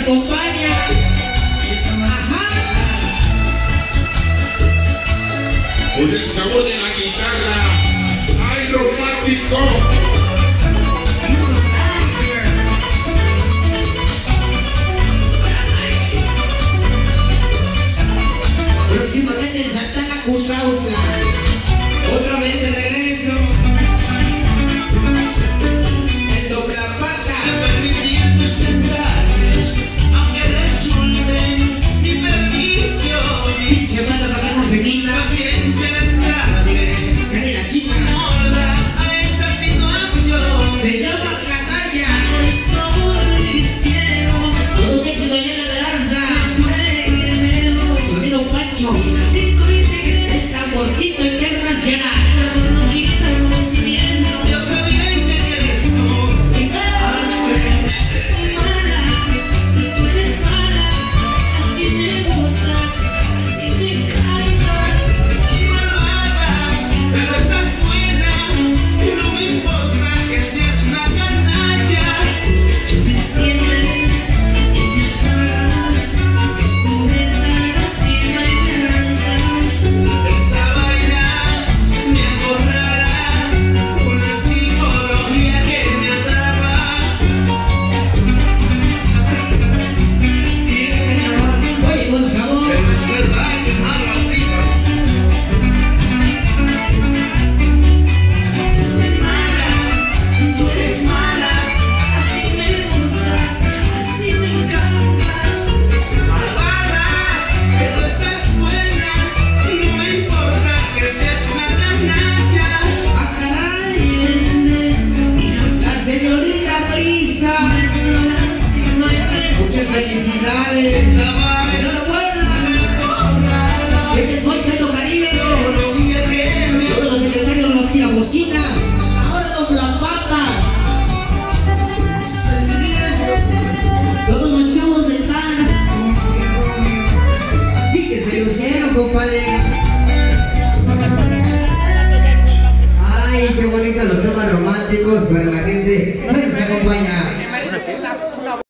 acompaña. Ajá. Con el sabor de la guitarra, ¡ay, romántico! Próximamente en Santana Cusautla. Otra vez de regreso. En Doblapata. Aunque resulten mi perdición, Pinche mata para que no se quita. paciencia lamentable Dale la chica. molda a esta situación. Se llama Canalla. Soy ciego, Todo un éxito llena de lanza. Camino Pancho. El tamborcito internacional. yo sabía que eres tú. Tú eres mala, así me gustas, así me encantas. Malvada, pero estás buena. No me importa que seas una canalla. Me sientes y me apagas, tú me das y no hay esperanzas. Esa vaina me acorrala, una psicología que me atrapa. Oye, con sabor. Pero es verdad que no lo digas. Tú eres mala, así me gustas, así me encantas. Malvada, pero estás buena. No me importa que seas una canalla. ¡Ah, caray! Tienes y La señorita Brisa. así no hay esperanzas. Muchas felicidades. Esa vaina Enhorabuena. me acorrala, Este es muy Peto Caribe. psicología que me Todos los secretarios los tirabocinas. Ahora Doblapata. Todos los chavos del TAN. Sí que se lucieron, compadre. Ay, qué bonitos los temas románticos para la gente que nos acompaña.